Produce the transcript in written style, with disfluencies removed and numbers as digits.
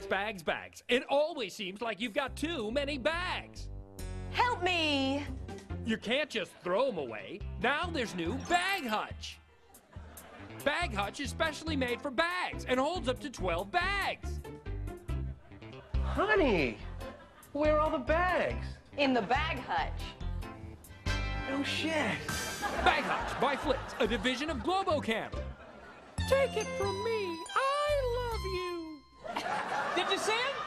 bags, bags, bags. It always seems like you've got too many bags. Help me! You can't just throw them away. Now there's new Bag Hutch. Bag Hutch is specially made for bags and holds up to 12 bags. Honey, where are all the bags? In the Bag Hutch. No shit. Bag Hutch by Flitz, a division of Globocam. Take it from me, I love you. Did you see him?